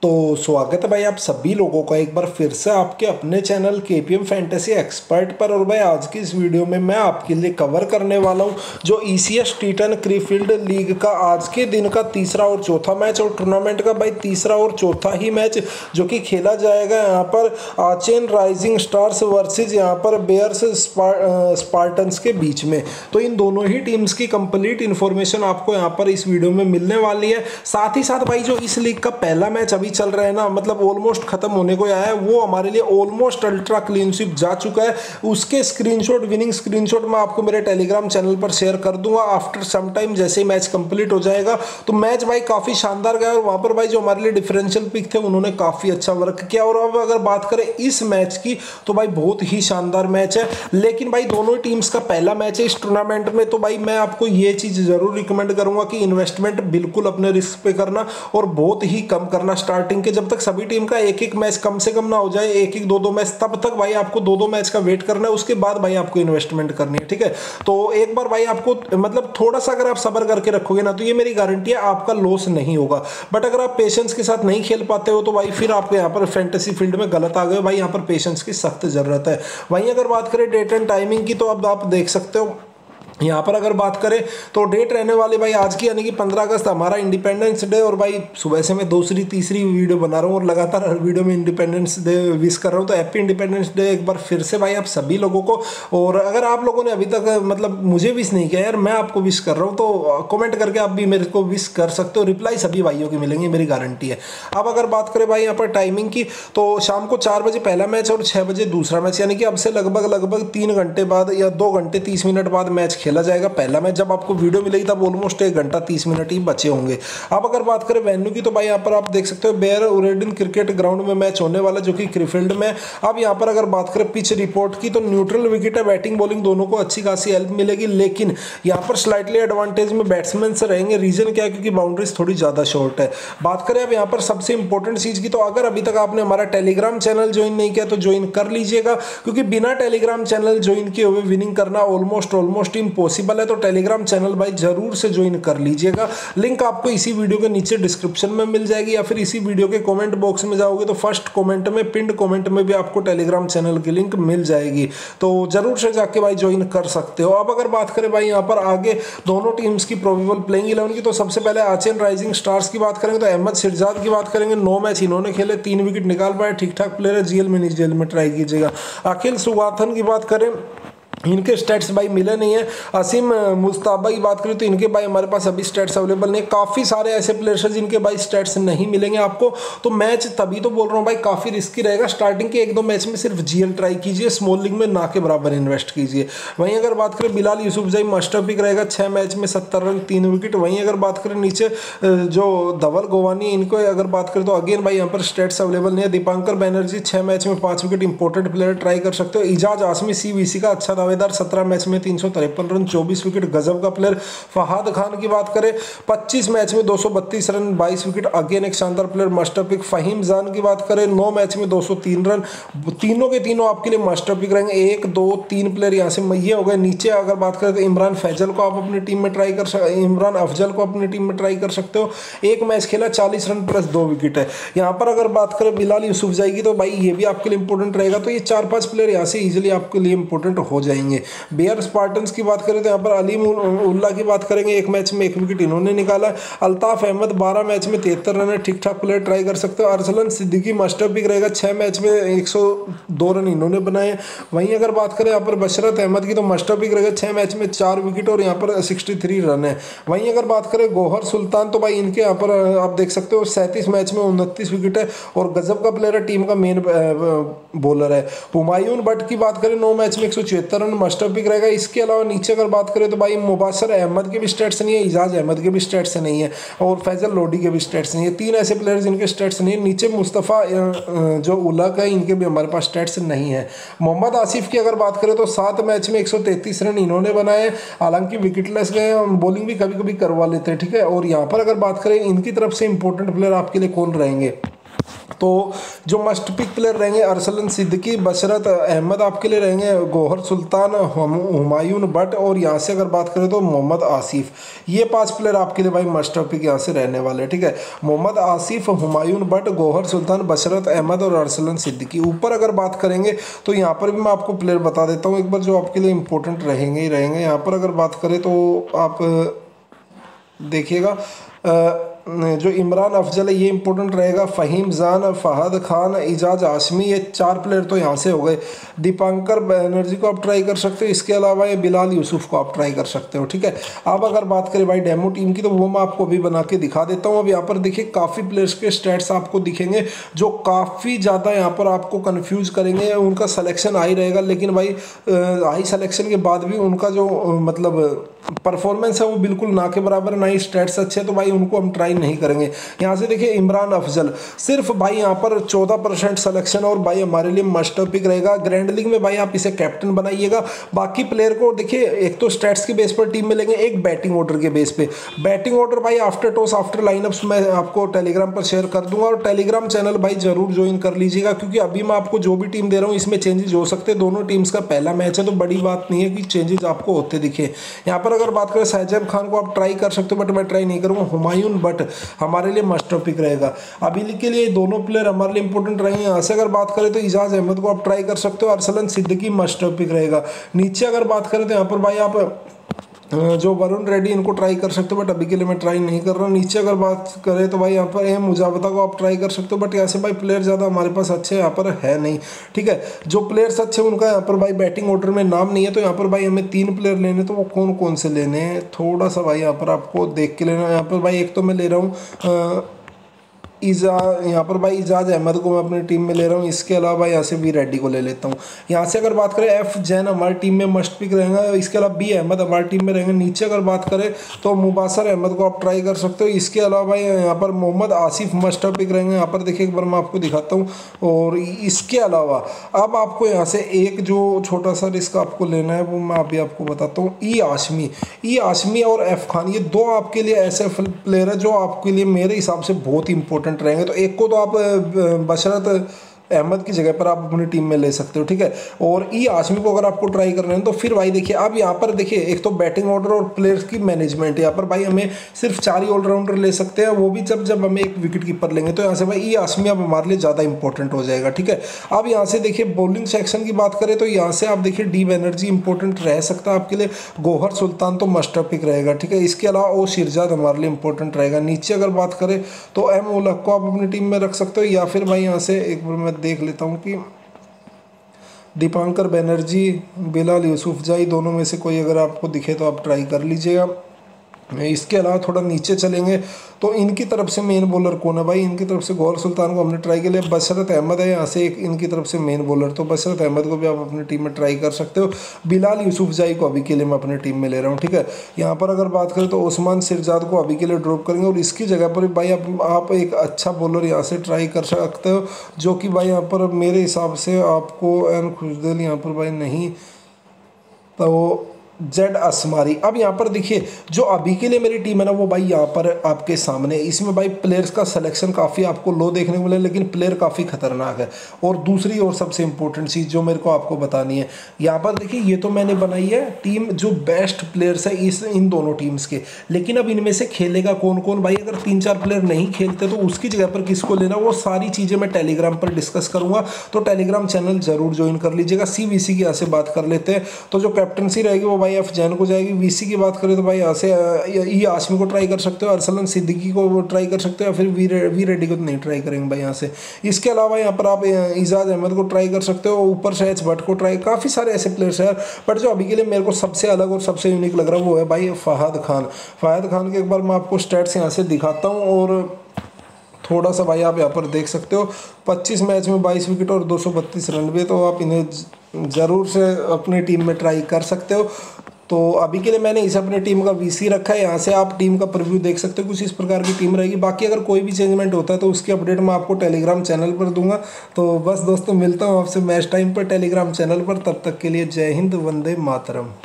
तो स्वागत है भाई आप सभी लोगों का एक बार फिर से आपके अपने चैनल केपीएम फैंटेसी एक्सपर्ट पर। और भाई आज की इस वीडियो में मैं आपके लिए कवर करने वाला हूं जो ईसीएस टी10 क्रीफील्ड लीग का आज के दिन का तीसरा और चौथा मैच और टूर्नामेंट का भाई तीसरा और चौथा ही मैच जो कि खेला जाएगा यहाँ पर आचेन राइजिंग स्टार्स वर्सेज यहाँ पर बेयर्स स्पार्टन्स के बीच में। तो इन दोनों ही टीम्स की कंप्लीट इन्फॉर्मेशन आपको यहाँ पर इस वीडियो में मिलने वाली है। साथ ही साथ भाई जो इस लीग का पहला मैच अभी चल रहा है ना, मतलब ऑलमोस्ट खत्म होने को आया है, वो हमारे लिए ऑलमोस्ट अल्ट्रा क्लीन स्वीप जा चुका है। उसके स्क्रीनशॉट, विनिंग स्क्रीनशॉट मैं आपको मेरे टेलीग्राम चैनल पर शेयर कर दूंगा आफ्टर सम टाइम, जैसे ही मैच कंप्लीट हो जाएगा। तो मैच भाई काफी शानदार गया और वहां पर भाई जो हमारे लिए डिफरेंशियल पिक थे उन्होंने काफी अच्छा वर्क किया। और अब अगर बात करें इस मैच की तो भाई बहुत ही शानदार मैच है। लेकिन भाई दोनों टीम्स का पहला मैच है इस टूर्नामेंट में, तो भाई मैं आपको ये चीज जरूर रिकमेंड करूंगा कि इन्वेस्टमेंट बिल्कुल अपने रिस्क पे करना और बहुत ही कम करना स्टार्टिंग के। जब तक सभी टीम का एक एक मैच कम से कम ना हो जाए, एक एक दो मैच, तब तक भाई आपको दो मैच का वेट करना है। उसके बाद भाई आपको इन्वेस्टमेंट करनी है, ठीक है। तो एक बार भाई आपको मतलब थोड़ा सा अगर आप सब्र करके रखोगे ना, तो ये मेरी गारंटी है आपका लॉस नहीं होगा। बट अगर आप पेशेंस के साथ नहीं खेल पाते हो तो भाई फिर आपको यहाँ पर फैंटेसी फील्ड में गलत आ गए भाई। यहाँ पर पेशेंस की सख्त जरूरत है। वहीं अगर बात करें डेट एंड टाइमिंग की, तो अब आप देख सकते हो यहाँ पर अगर बात करें तो डेट रहने वाली भाई आज की, यानी कि 15 अगस्त हमारा इंडिपेंडेंस डे। और भाई सुबह से मैं दूसरी तीसरी वीडियो बना रहा हूँ और लगातार हर वीडियो में इंडिपेंडेंस डे विश कर रहा हूँ। तो हैप्पी इंडिपेंडेंस डे एक बार फिर से भाई आप सभी लोगों को। और अगर आप लोगों ने अभी तक मतलब मुझे विश नहीं किया यार, मैं आपको विश कर रहा हूँ, तो कॉमेंट करके आप भी मेरे को विश कर सकते हो। रिप्लाई सभी भाइयों की मिलेंगे, मेरी गारंटी है। अब अगर बात करें भाई यहाँ पर टाइमिंग की, तो शाम को 4 बजे पहला मैच और 6 बजे दूसरा मैच, यानी कि अब से लगभग 3 घंटे बाद या 2 घंटे 30 मिनट बाद मैच खेला जाएगा। पहला मैच जब आपको वीडियो मिलेगी तब ऑलमोस्ट 1 घंटा 30 मिनट ही बचे होंगे। अब अगर बात करें वेन्यू की, तो भाई यहाँ पर आप देख सकते हो बेयर उरेडिन क्रिकेट ग्राउंड में मैच होने वाला जो कि क्रीफील्ड में। अब यहाँ पर अगर बात करें पिच रिपोर्ट की, तो न्यूट्रल विकेट है, बैटिंग बॉलिंग दोनों को अच्छी खासी हेल्प मिलेगी। लेकिन यहाँ पर स्लाइटली एडवांटेज में बैट्समैन से रहेंगे। रीजन क्या है? क्योंकि बाउंड्रीज थोड़ी ज्यादा शॉर्ट है। बात करें अब यहाँ पर सबसे इंपॉर्टेंट चीज की, तो अगर अभी तक आपने हमारा टेलीग्राम चैनल ज्वाइन नहीं किया तो ज्वाइन कर लीजिएगा, क्योंकि बिना टेलीग्राम चैनल ज्वाइन किए हुए विनिंग करना ऑलमोस्ट इम्पॉसिबल है। तो टेलीग्राम चैनल भाई जरूर से ज्वाइन कर लीजिएगा। लिंक आपको इसी वीडियो के नीचे डिस्क्रिप्शन में मिल जाएगी, या फिर इसी वीडियो के कमेंट बॉक्स में जाओगे तो फर्स्ट कमेंट में, पिंड कमेंट में भी आपको टेलीग्राम चैनल की लिंक मिल जाएगी। तो जरूर से जाके भाई ज्वाइन कर सकते हो। अब अगर बात करें भाई यहाँ पर आगे दोनों टीम्स की प्रोबेबल प्लेइंग 11 की, तो सबसे पहले आचेन राइजिंग स्टार्स की बात करेंगे तो अहमद सिरजाद की बात करेंगे। 9 मैच इन्होंने खेले, 3 विकेट निकाल पाए, ठीक ठाक प्लेयर है, जीएल में नहीं जेल में ट्राई कीजिएगा। अखिल सुगाथन की बात करें, इनके स्टैट्स भाई मिले नहीं है। असीम मुस्ताबा की बात करें तो इनके भाई हमारे पास अभी स्टैट्स अवेलेबल नहीं है। काफ़ी सारे ऐसे प्लेयर्स हैं जिनके भाई स्टैट्स नहीं मिलेंगे आपको। तो मैच तभी तो बोल रहा हूँ भाई काफ़ी रिस्की रहेगा। स्टार्टिंग के 1-2 मैच में सिर्फ जीएल ट्राई कीजिए, स्मॉल लीग में ना के बराबर इन्वेस्ट कीजिए। वहीं अगर बात करें बिलाल यूसुफजई मास्टर पिक रहेगा, 6 मैच में 70 रन 3 विकेट। वहीं अगर बात करें नीचे जो धवल गोवानी, इनको अगर बात करें तो अगेन भाई यहाँ पर स्टैट्स अवेलेबल नहीं है। दीपांकर बैनर्जी 6 मैच में 5 विकेट, इंपॉर्टेंट प्लेयर ट्राई कर सकते हो। इजाज आसमी सीवीसी का अच्छा दावेदार, 17 मैच में 353 रन 24 विकेट, गजब का प्लेयर। फहाद खान की बात करें 25 मैच में 232 रन 22 विकेट, अगेन एक शानदार प्लेयर, मास्टर पिक। फहीम जान की बात करें 9 मैच में 203 रन, तीनों के तीनों आपके लिए मास्टर पिक रहेंगे। 1 2 3 प्लेयर यहाँ से ये हो गए। नीचे अगर बात करें तो इमरान फैजल को आप अपनी टीम में ट्राई कर सकते, इमरान अफजल को अपनी टीम में ट्राई कर सकते हो। 1 मैच खेला, 40 रन प्लस 2 विकेट है। यहाँ पर अगर बात करें बिलाल यूसुफजई की, तो भाई ये भी आपके लिए इंपॉर्टेंट रहेगा। तो ये 4-5 प्लेयर यहाँ से इजिली आपके लिए इंपॉर्टेंट हो जाएंगे। बेयर स्पार्टन्स की बात करें तो यहाँ पर अलीम उल्ला की बात करेंगे, 1 मैच में 1 विकेट इन्होंने निकाला। अल्ताफ अहमद 12 मैच में 73 रन है, ठीक ठाक प्लेयर ट्राई कर सकते हो। अरसलन सिद्दीकी मास्टर पिक रहेगा, 6 मैच में 102 रन इन्होंने बनाए। वहीं अगर बात करें यहाँ पर बशरत अहमद की, तो मास्टर पिक रहेगा, 6 मैच में 4 विकेट और यहाँ पर 63 रन है। वहीं अगर बात करें गौहर सुल्तान, तो भाई इनके यहाँ पर आप देख सकते हो 37 मैच में 29 विकेट है और गजब का प्लेयर है, टीम का मेन बॉलर है। हुमायून भट्ट की बात करें 9 मैच में 176 रन, मास्टर पिक रहेगा। इसके अलावा नीचे अगर बात करें तो भाई मुबाशर अहमद के भी स्टेट्स नहीं है, इजाज अहमद के भी स्टेट्स नहीं है और फैजल लोडी के भी स्टेट्स नहीं है। 3 ऐसे प्लेयर्स जिनके स्टेट्स नहीं है। नीचे मुस्तफ़ा जो उलक है, इनके भी हमारे पास स्टेट्स नहीं है। मोहम्मद आसिफ की अगर बात करें तो 7 मैच में 133 रन इन्होंने बनाए, हालांकि विकेटलेस गए, बॉलिंग भी कभी कभी करवा लेते हैं, ठीक है। और यहाँ पर अगर बात करें इनकी तरफ से इंपॉर्टेंट प्लेयर आपके लिए कौन रहेंगे, तो जो मस्ट पिक प्लेयर रहेंगे अरसलन सिद्दीकी, बशरत अहमद आपके लिए रहेंगे, गौहर सुल्तान, हुमायूं भट्ट और यहाँ से अगर बात करें तो मोहम्मद आसिफ। ये 5 प्लेयर आपके लिए भाई मस्ट पिक यहाँ से रहने वाले हैं, ठीक है। मोहम्मद आसिफ, हुमायूं भट्ट, गौहर सुल्तान, बशरत अहमद और अरसलन सिद्दीकी। ऊपर अगर बात करेंगे तो यहाँ पर भी मैं आपको प्लेयर बता देता हूँ एक बार जो आपके लिए इंपॉर्टेंट रहेंगे ही रहेंगे। यहाँ पर अगर बात करें तो आप देखिएगा जो इमरान अफजल है ये इंपॉर्टेंट रहेगा, फ़हीम जान, फहद खान, इजाज आशमी, ये 4 प्लेयर तो यहाँ से हो गए। दीपांकर बनर्जी को आप ट्राई कर सकते हो, इसके अलावा ये बिलाल यूसुफ को आप ट्राई कर सकते हो, ठीक है। अब अगर बात करें भाई डेमो टीम की तो वो मैं आपको अभी बना के दिखा देता हूँ। अब यहाँ पर देखिए काफ़ी प्लेयर्स के स्टैट्स आपको दिखेंगे जो काफ़ी ज़्यादा यहाँ पर आपको कन्फ्यूज़ करेंगे। उनका सलेक्शन हाई रहेगा, लेकिन भाई हाई सलेक्शन के बाद भी उनका जो मतलब परफॉर्मेंस है वो बिल्कुल ना के बराबर, ना ही स्टैट्स अच्छे, तो भाई उनको हम ट्राई नहीं करेंगे। यहाँ से देखिए इमरान अफजल सिर्फ भाई यहाँ पर 14% सिलेक्शन और भाई हमारे लिए मस्ट पिक रहेगा। ग्रैंड लीग में भाई आप इसे कैप्टन बनाइएगा। बाकी प्लेयर को देखिए एक तो स्टैट्स के बेस पर टीम में लेंगे, एक बैटिंग ऑर्डर के बेस पे। बैटिंग ऑर्डर भाई आफ्टर टॉस आफ्टर लाइनअप्स मैं आपको टेलीग्राम पर शेयर कर दूंगा, और टेलीग्राम चैनल भाई जरूर ज्वाइन कर लीजिएगा, क्योंकि अभी मैं आपको जो भी टीम दे रहा हूँ इसमें चेंजेस हो सकते हैं। दोनों टीम्स का पहला मैच है तो बड़ी बात नहीं है कि चेंजेस आपको होते दिखे। यहाँ पर अगर बात करें सहजैब खान को आप ट्राई कर सकते हो, बट मैं ट्राई नहीं करूँगा। हुमायूं भट्ट हमारे लिए मस्ट पिक रहेगा। अभी के लिए दोनों प्लेयर हमारे लिए इंपॉर्टेंट रहेंगे। यहाँ से अगर बात करें तो इजाज अहमद को आप ट्राई कर सकते हो, अरसलन सिद्दीकी मस्ट पिक रहेगा। नीचे अगर बात करें तो यहाँ पर भाई आप जो वरुण रेड्डी इनको ट्राई कर सकते हो, बट अभी के लिए मैं ट्राई नहीं कर रहा हूँ। नीचे अगर बात करें तो भाई यहाँ पर एम मुजावता को आप ट्राई कर सकते हो, बट यहाँ से भाई प्लेयर ज़्यादा हमारे पास अच्छे यहाँ पर है नहीं, ठीक है। जो प्लेयर्स अच्छे उनका यहाँ पर भाई बैटिंग ऑर्डर में नाम नहीं है, तो यहाँ पर भाई हमें 3 प्लेयर लेने, तो वो कौन कौन से लेने हैं थोड़ा सा भाई यहाँ पर आपको देख के लेना। यहाँ पर भाई एक तो मैं ले रहा हूँ यहाँ पर भाई इजाज अहमद को मैं अपनी टीम में ले रहा हूँ। इसके अलावा यहाँ से वी रेड्डी को ले लेता हूँ। यहाँ से अगर बात करें एफ जैन हमारी टीम में मस्ट पिक रहेगा। इसके अलावा बी अहमद हमारी टीम में रहेंगे। नीचे अगर बात करें तो मुबासर अहमद को आप ट्राई कर सकते हो। इसके अलावा भाई यहाँ पर मोहम्मद आसिफ मस्ट पिक रहेंगे। यहाँ पर देखिए एक बार मैं आपको दिखाता हूँ। और इसके अलावा अब आपको यहाँ से एक जो छोटा सा रिस्क आपको लेना है वो मैं अभी आपको बताता हूँ। ई आशमी और एफ खान, ये 2 आपके लिए ऐसे प्लेयर है जो आपके लिए मेरे हिसाब से बहुत इंपॉर्टेंट रहेंगे। तो एक को तो आप बशरत अहमद की जगह पर आप अपनी टीम में ले सकते हो, ठीक है। और ई आशमी को अगर आपको ट्राई करना है तो फिर भाई देखिए अब यहाँ पर देखिए एक तो बैटिंग ऑर्डर और प्लेयर्स की मैनेजमेंट, यहाँ पर भाई हमें सिर्फ 4 ही ऑलराउंडर ले सकते हैं, वो भी जब हमें एक विकेट कीपर लेंगे। तो यहाँ से भाई ई आशमी अब हमारे लिए ज़्यादा इंपॉर्टेंट हो जाएगा, ठीक है। अब यहाँ से देखिए बॉलिंग सेक्शन की बात करें तो यहाँ से आप देखिए डी बनर्जी इंपॉर्टेंट रह सकता है आपके लिए। गौहर सुल्तान तो मस्ट पिक रहेगा, ठीक है। इसके अलावा ओ शिरजाद हमारे लिए इंपॉर्टेंट रहेगा। नीचे अगर बात करें तो एम उलक को आप अपनी टीम में रख सकते हो, या फिर भाई यहाँ से एक बार मैं देख लेता हूँ कि दीपांकर बनर्जी, बिलाल यूसुफजई, दोनों में से कोई अगर आपको दिखे तो आप ट्राई कर लीजिएगा। इसके अलावा थोड़ा नीचे चलेंगे तो इनकी तरफ से मेन बॉलर कौन है भाई, इनकी तरफ से गौहर सुल्तान को हमने ट्राई किया। बशरत अहमद है यहाँ से एक इनकी तरफ से मेन बॉलर, तो बशरत अहमद को भी आप अपनी टीम में ट्राई कर सकते हो। बिलाल यूसुफजई को अभी के लिए मैं अपनी टीम में ले रहा हूँ, ठीक है। यहाँ पर अगर बात करें तो उस्मान सिरजाद को अभी के लिए ड्रॉप करेंगे, और इसकी जगह पर भाई आप एक अच्छा बॉलर यहाँ से ट्राई कर सकते हो, जो कि भाई यहाँ पर मेरे हिसाब से आपको एन खुशदिल यहाँ पर भाई नहीं, तो जेड असमारी। अब यहाँ पर देखिए जो अभी के लिए मेरी टीम है ना वो भाई यहाँ पर आपके सामने, इसमें भाई प्लेयर्स का सिलेक्शन काफ़ी आपको लो देखने को मिले, लेकिन प्लेयर काफ़ी खतरनाक है। और दूसरी और सबसे इंपॉर्टेंट चीज़ जो मेरे को आपको बतानी है, यहाँ पर देखिए ये तो मैंने बनाई है टीम जो बेस्ट प्लेयर्स है इन दोनों टीम्स के, लेकिन अब इनमें से खेलेगा कौन कौन भाई। अगर 3-4 प्लेयर नहीं खेलते तो उसकी जगह पर किसको लेना, वो सारी चीज़ें मैं टेलीग्राम पर डिस्कस करूँगा, तो टेलीग्राम चैनल जरूर ज्वाइन कर लीजिएगा। CVC की यहाँ से बात कर लेते हैं, तो जो कैप्टनसी रहेगी वो भाई एफ जैन को जाएगी। VC की बात करें तो भाई यहाँ से ई आशमी को ट्राई कर सकते हो, अरसलन सिद्दीकी को ट्राई कर सकते हो, या फिर वी रेड्डी को तो नहीं ट्राई करेंगे भाई यहाँ से। इसके अलावा यहाँ पर आप इजाज अहमद को ट्राई कर सकते हो, ऊपर शहज भट्ट को ट्राई, काफ़ी सारे ऐसे प्लेयर्स हैं। बट जो अभी के लिए मेरे को सबसे अलग और सबसे यूनिक लग रहा है वो है भाई फहद खान के एक बार मैं आपको स्टैट्स यहाँ से दिखाता हूँ, और थोड़ा सा भाई आप यहाँ पर देख सकते हो 25 मैच में 22 विकेट और 232 रन भी, तो आप इन्हें ज़रूर से अपनी टीम में ट्राई कर सकते हो। तो अभी के लिए मैंने इसे अपनी टीम का VC रखा है, यहाँ से आप टीम का प्रीव्यू देख सकते हो, कुछ इस प्रकार की टीम रहेगी। बाकी अगर कोई भी चेंजमेंट होता है तो उसकी अपडेट मैं आपको टेलीग्राम चैनल पर दूंगा। तो बस दोस्तों मिलता हूँ आपसे मैच टाइम पर टेलीग्राम चैनल पर, तब तक के लिए जय हिंद, वंदे मातरम।